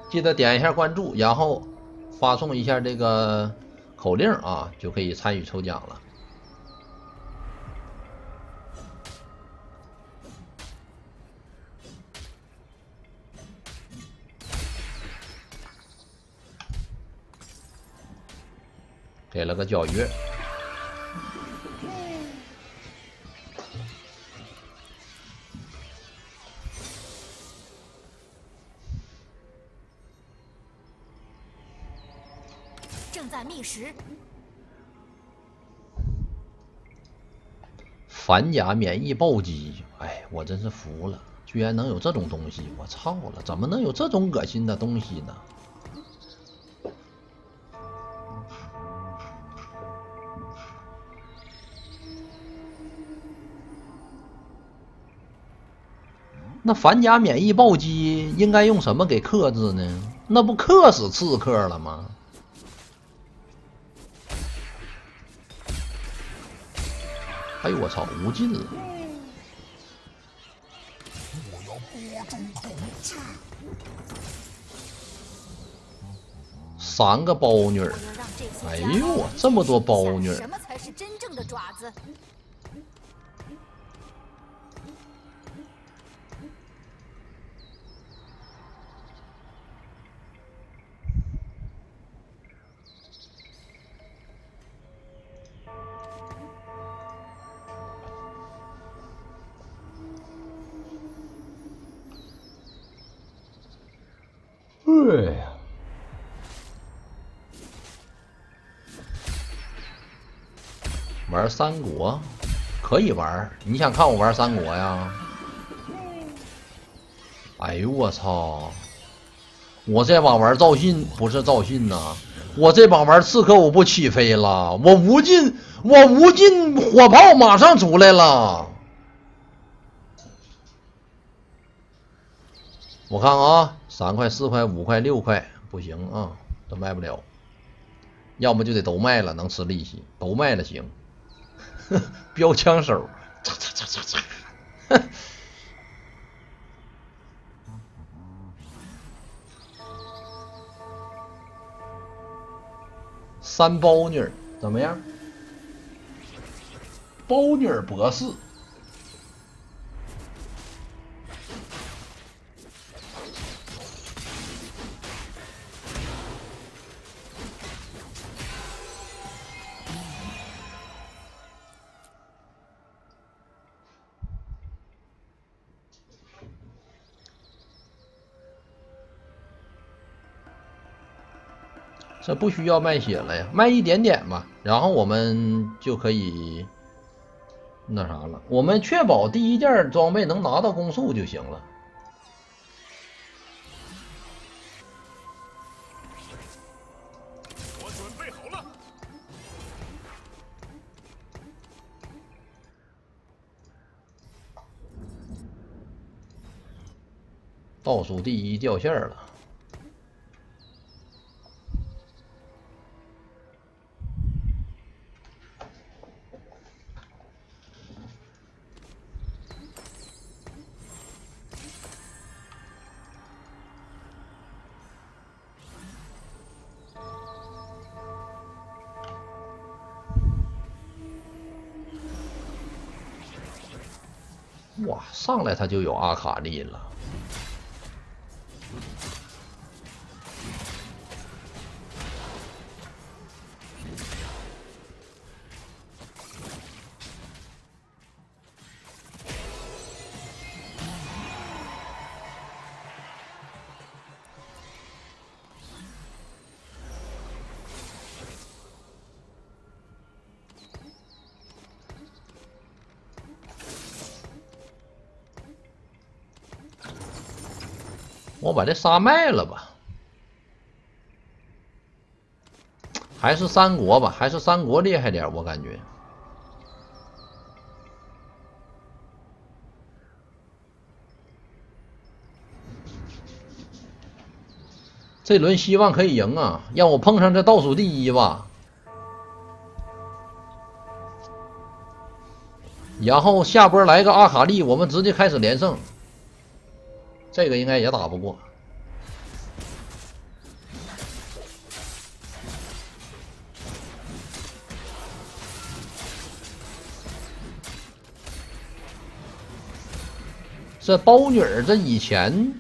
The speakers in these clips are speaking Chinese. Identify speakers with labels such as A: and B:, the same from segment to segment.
A: 记得点一下关注，然后发送一下这个口令啊，就可以参与抽奖了。给了个皎月。
B: 正在觅食。
A: 反甲免疫暴击，哎，我真是服了，居然能有这种东西！我操了，怎么能有这种恶心的东西呢？那反甲免疫暴击应该用什么给克制呢？那不克死刺客了吗？ 哎呦我操，无尽了！
C: 我要播种统治。
A: 3个包女儿，哎呦我这么多包女儿！
B: 什么才是真正的爪子？
A: 哎呀，玩三国可以玩，你想看我玩三国呀？哎呦我操！我这把玩赵信不是赵信呐，我这把玩刺客我不起飞了，我无尽火炮马上出来了。我看啊，3块、4块、5块、6块，不行啊，都卖不了。要么就得都卖了，能吃利息，都卖了行。标枪手，嚓嚓嚓嚓嚓。3包女儿怎么样？包女儿博士。这不需要卖血了呀，卖一点点吧，然后我们就可以那啥了。我们确保第一件装备能拿到攻速就行了。
C: 我准备好了。
A: 倒数第1掉线了。哇，上来他就有阿卡丽了。我把这沙卖了吧，还是三国吧，还是三国厉害点，我感觉。这轮希望可以赢啊，让我碰上这倒数第1吧。然后下波来个阿卡丽，我们直接开始连胜。这个应该也打不过。 这包女儿，这以前，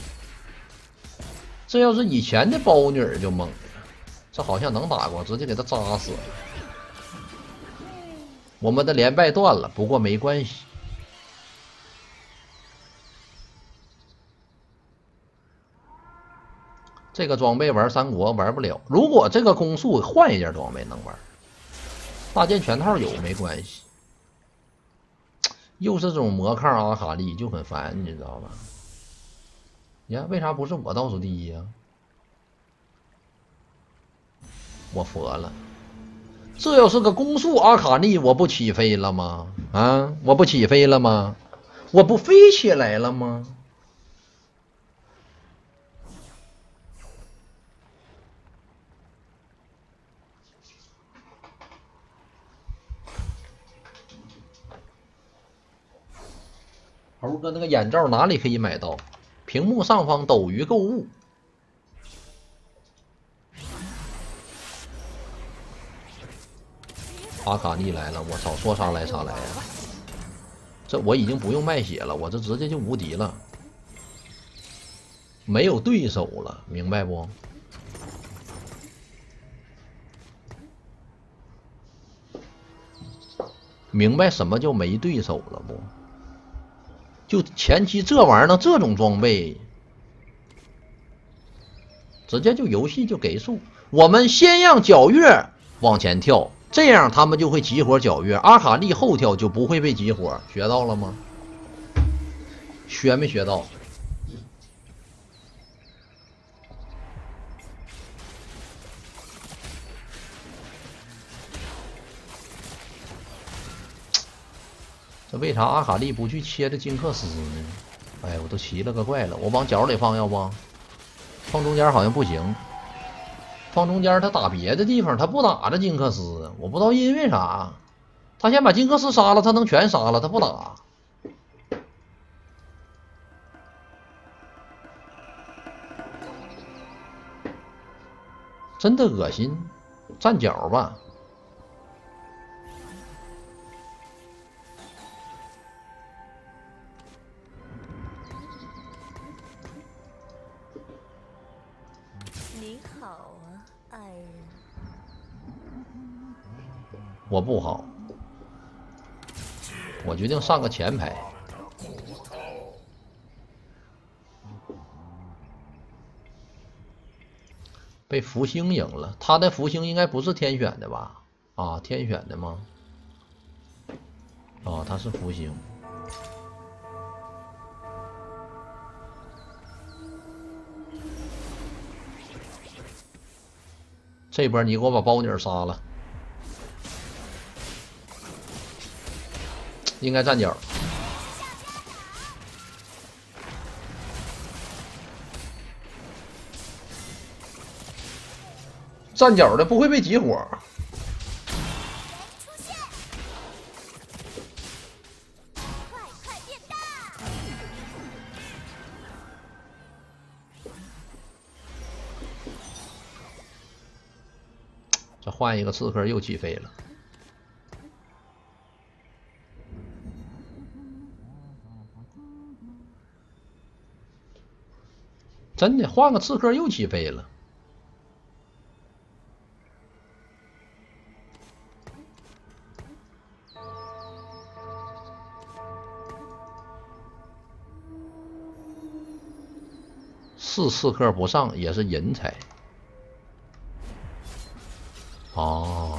A: 这要是以前的包女儿就猛了，这好像能打过，直接给他扎死了。我们的连败断了，不过没关系。这个装备玩三国玩不了，如果这个攻速换一件装备能玩，大剑全套有没关系。又是这种魔抗阿卡丽就很烦，你知道吧？你看为啥不是我倒数第一呀？我佛了，这要是个攻速阿卡丽，我不起飞了吗？啊，我不起飞了吗？我不飞起来了吗？猴哥那个眼罩哪里可以买到？屏幕上方斗鱼购物。阿卡丽来了，我操，说啥来啥来呀！这我已经不用卖血了，我这直接就无敌了，没有对手了，明白不？明白什么叫没对手了不？就前期这玩意儿呢，这种装备，直接就游戏就给数。我们先让皎月往前跳，这样他们就会集火皎月，阿卡丽后跳就不会被集火。学到了吗？学没学到？这为啥阿卡丽不去切这金克斯呢？哎，我都奇了个怪了！我往角里放，要不放中间好像不行。放中间他打别的地方，他不打这金克斯，我不知道因为啥。他先把金克斯杀了，他能全杀了，他不打。真的恶心，站脚吧。
D: 你好啊，爱人。
A: 我不好，我决定上个前排。被福星赢了，他的福星应该不是天选的吧？啊，天选的吗？啊，他是福星。这波你给我把包女杀了，应该站脚。站脚的不会被集火。这换一个刺客又起飞了。真的，换个刺客又起飞了。4刺客不上也是人才。哦，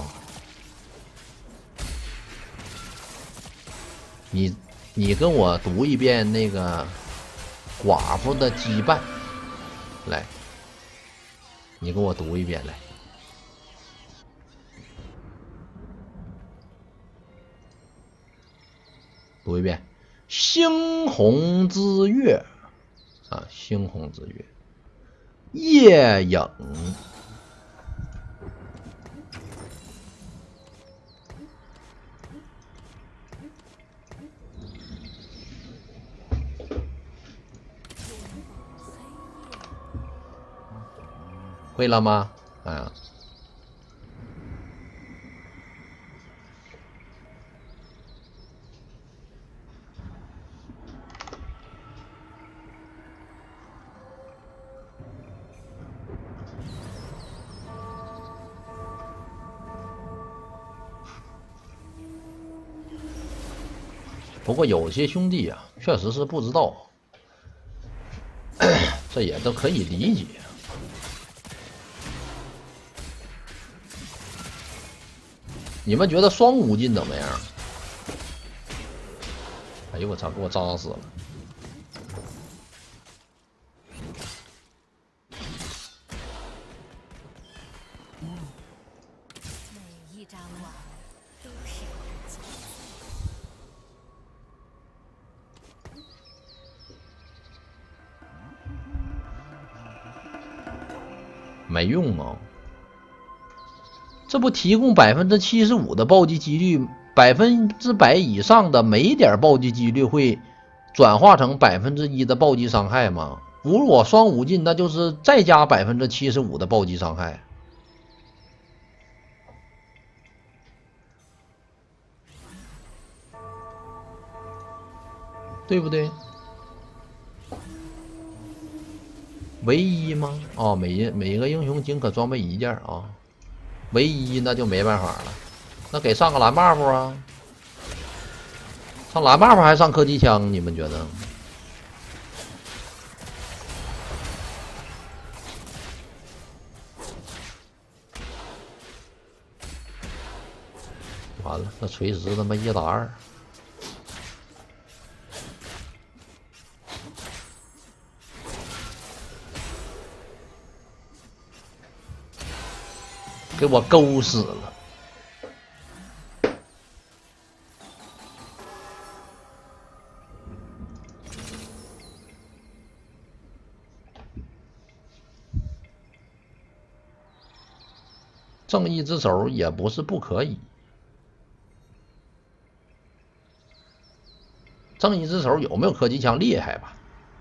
A: 你跟我读一遍那个寡妇的羁绊，来，你跟我读一遍来。读一遍，猩红之月啊，猩红之月，夜影。会了吗？啊， 不过有些兄弟啊，确实是不知道，这也都可以理解。你们觉得双无尽怎么样？哎呦我操，给我扎死了！
D: 每一张网都是我的家。
A: 没用啊！这不提供75%的暴击几率，100%以上的每一点暴击几率会转化成1%的暴击伤害吗？如果双无尽，那就是再加75%的暴击伤害，对不对？唯一吗？哦，每个英雄仅可装备1件啊，唯一那就没办法了，那给上个蓝 buff 啊，上蓝 buff 还上科技枪，你们觉得？完了，那锤石他妈1打2。给我勾死了！正义之手也不是不可以，正义之手有没有科技枪厉害吧？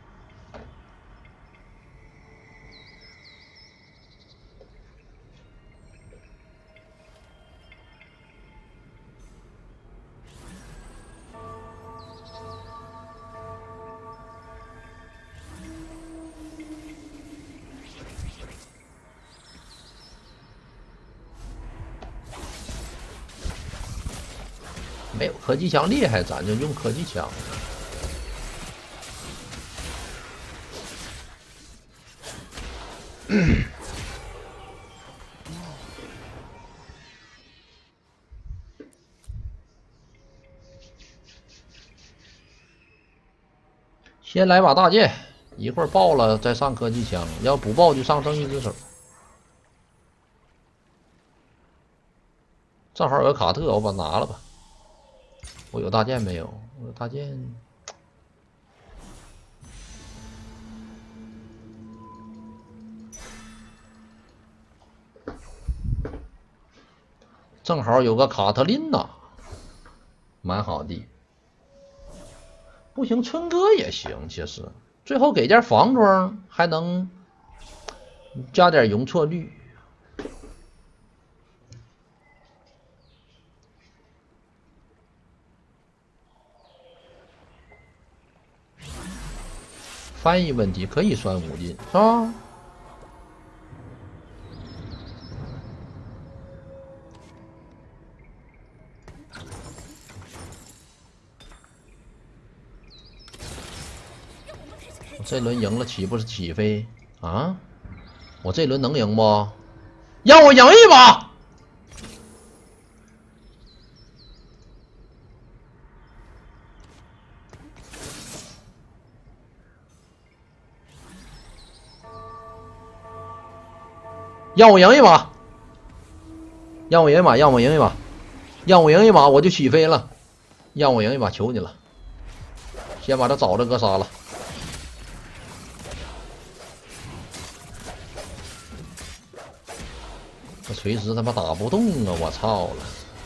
A: 没有科技枪厉害，咱就用科技枪。先来把大剑，一会儿爆了再上科技枪，要不爆就上正义之手。正好有个卡特，我把它拿了吧。我有大剑没有？我有大剑。正好有个卡特琳娜，蛮好的。不行，春哥也行，其实最后给件防装，还能加点容错率。翻译问题可以算无尽，是吧？我这轮赢了，岂不是起飞啊？我这轮能赢不？让我赢一把！让我赢一把！让我赢一把！让我赢一把！让我赢一把！我就起飞了！让我赢一把，求你了！先把他找着哥杀了。这锤石他妈打不动啊！我操了！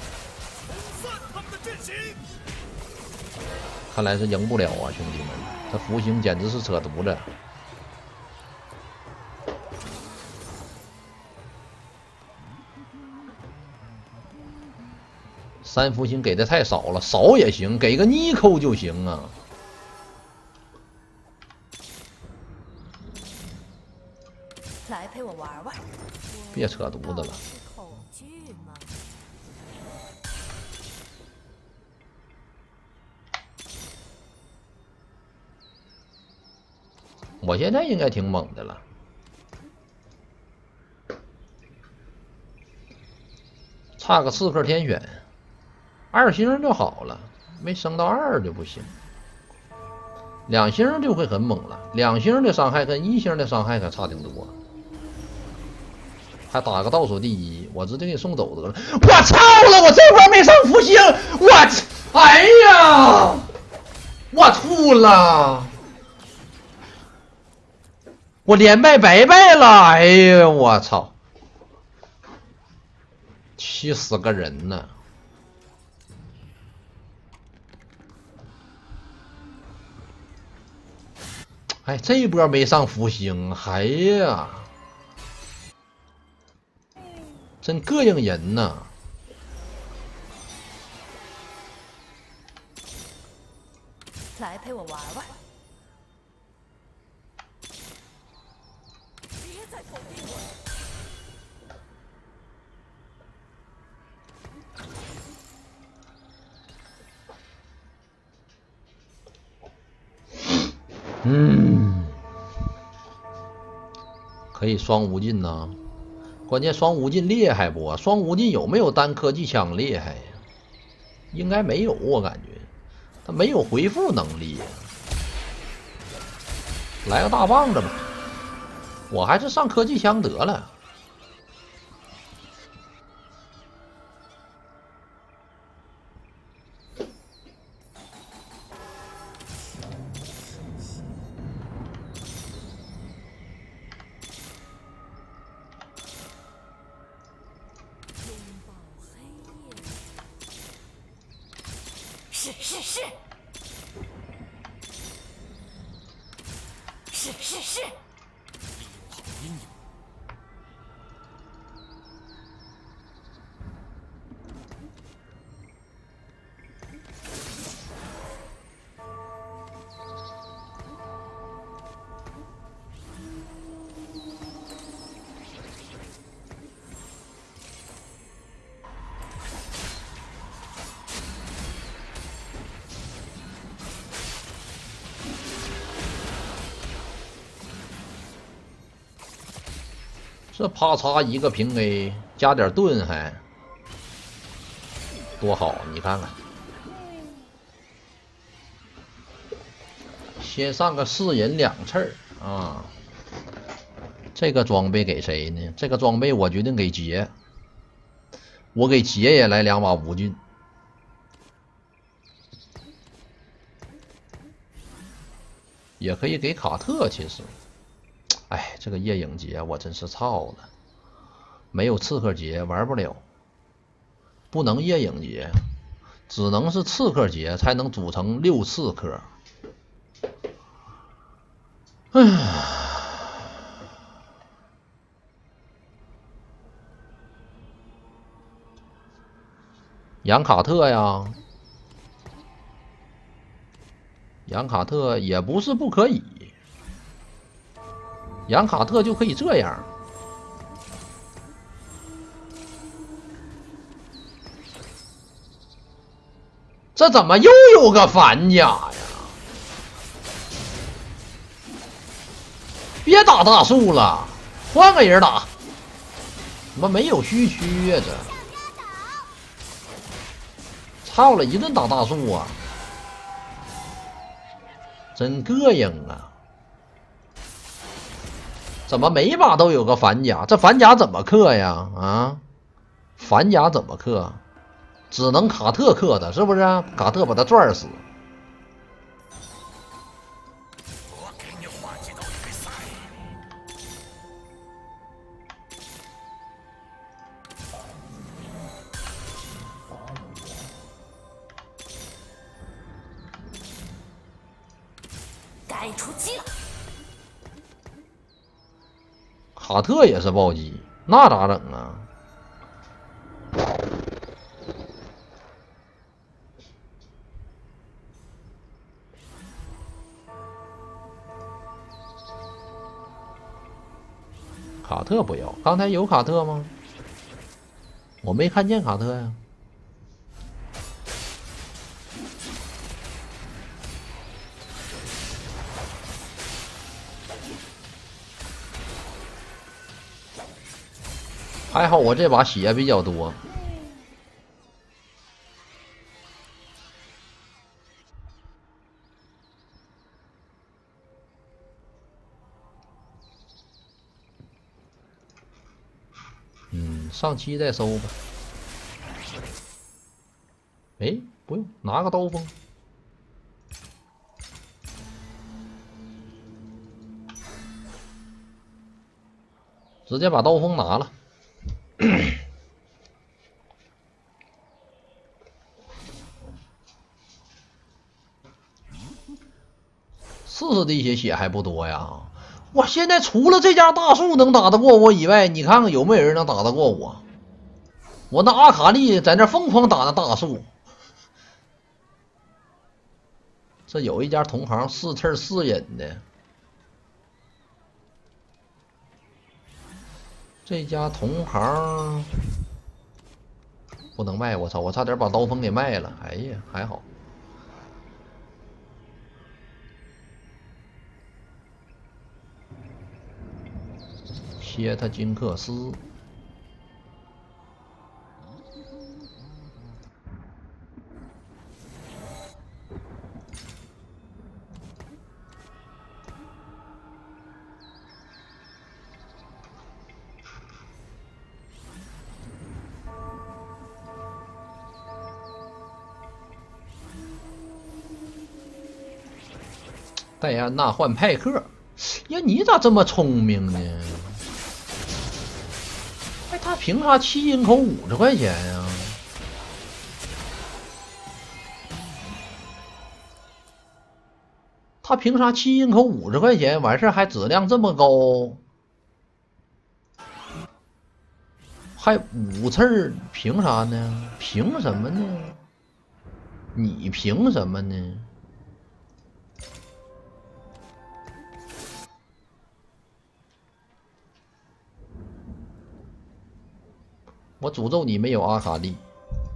A: 看来是赢不了啊，兄弟们！这福星简直是扯犊子。3福星给的太少了，少也行，给个尼寇就行啊。
D: 来陪我玩玩。
A: 别扯犊子了。
D: 恐惧吗？
A: 我现在应该挺猛的了。差个刺客天选，2星就好了，没升到2就不行。2星就会很猛了，2星的伤害跟1星的伤害可差挺多。还打个倒数第1，我直接给你送走得了。我操了，我这波没上福星，哎呀，我吐了，我连败白败了，哎呀，我操，气死个人呢！哎，这一波没上福星，哎呀，真膈应人呐！
D: 来陪我玩玩。别再否定我！
A: 可以双无尽呐，关键双无尽厉害不？双无尽有没有单科技枪厉害呀？应该没有，我感觉他没有回复能力。来个大棒子吧，我还是上科技枪得了。
B: 是是是，是是是，
C: 利用好阴影。
A: 这啪嚓一个平 A 加点盾还多好，你看看。先上个4人2刺啊！这个装备给谁呢？这个装备我决定给杰，我给杰也来2把无尽。也可以给卡特，其实。哎，这个夜影节我真是操了，没有刺客节玩不了，不能夜影节，只能是刺客节才能组成6刺客。唉，养卡特呀，养卡特也不是不可以。养卡特就可以这样，这怎么又有个反甲呀？别打大树了，换个人打。怎么没有虚区呀？这操了一顿打大树啊，真膈应啊！怎么每把都有个反甲？这反甲怎么克呀？啊，反甲怎么克？只能卡特克的，是不是？卡特把他拽死。
C: 我给你画几道比赛。
B: 该出击了。
A: 卡特也是暴击，那咋整啊？卡特不要，刚才有卡特吗？我没看见卡特呀。 还好我这把血比较多。上期再收吧。哎，不用，拿个刀锋。直接把刀锋拿了。40滴血还不多呀！我现在除了这家大树能打得过我以外，你看看有没有人能打得过我？我那阿卡丽在那疯狂打那大树。这有一家同行4刺4引的，这家同行不能卖，我操！我差点把刀锋给卖了，哎呀，还好。切他金克斯。戴安娜换派克，呀，你咋这么聪明呢？哎，他凭啥7银口50块钱呀？他凭啥7银口50块钱？完事还质量这么高，还5刺，凭啥呢？凭什么呢？你凭什么呢？我诅咒你没有阿卡丽。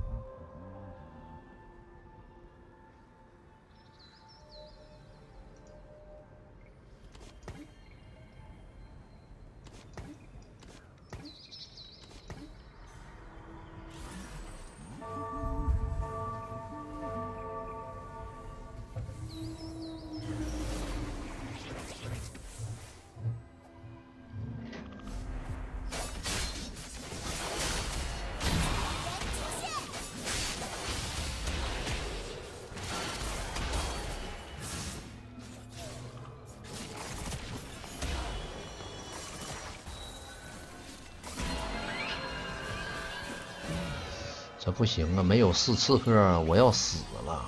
A: 这不行啊，没有4刺客，我要死了，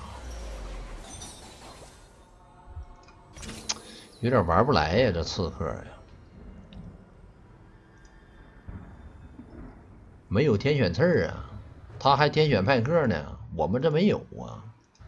A: 有点玩不来呀，这刺客呀，没有天选刺啊，他还天选派克呢，我们这没有啊。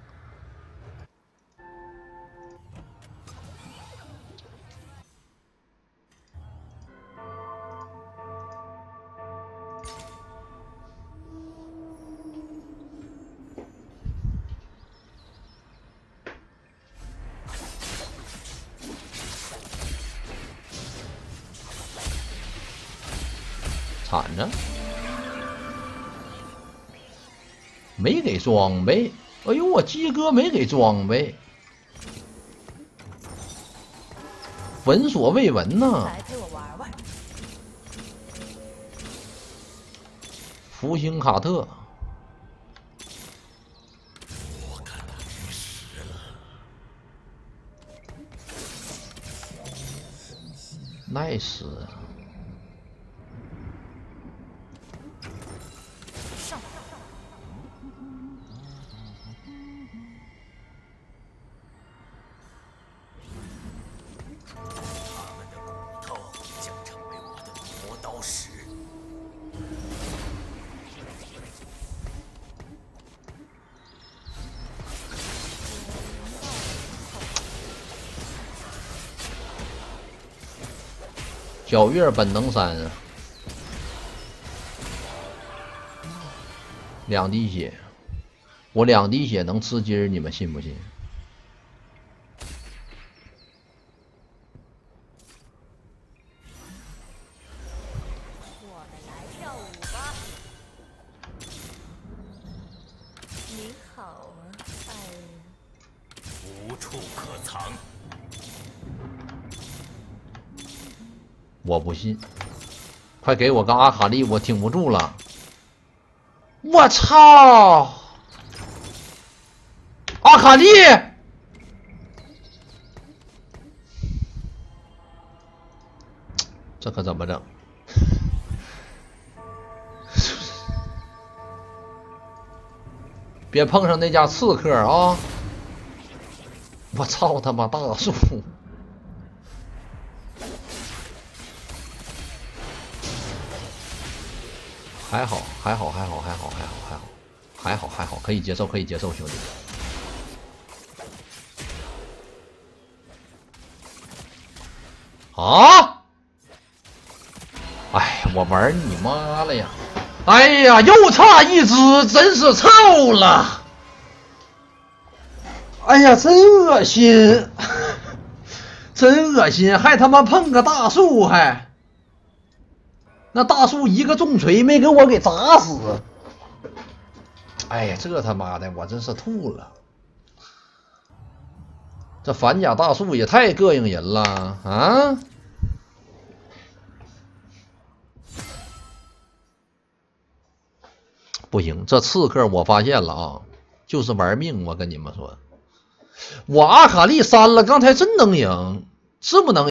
A: 铲着，没给装备。哎呦，我鸡哥没给装备，闻所未闻呐！
D: 来陪我玩玩。
A: 福星卡特，
C: 我看他没实了。
A: nice。
B: 上。
C: 他们的骨头将成为我的磨刀石。
A: 皎月本能3啊，2滴血，我2滴血能吃鸡儿，你们信不信？
D: 我们来跳舞。
A: 我不信，快给我个阿卡丽，我挺不住了。我操！阿卡丽，这可怎么整？别碰上那家刺客啊！我操他妈大树！还好，可以接受，兄弟。啊！哎，我玩你妈了呀！哎呀，又差一只，真是臭了！哎呀，真恶心，真恶心，还他妈碰个大树还。那大树一个重锤没给我给砸死，哎呀，这他妈的我真是吐了！这反甲大树也太膈应人了啊！不行，这刺客我发现了啊，就是玩命！我跟你们说，我阿卡丽删了，刚才真能赢，是不能赢。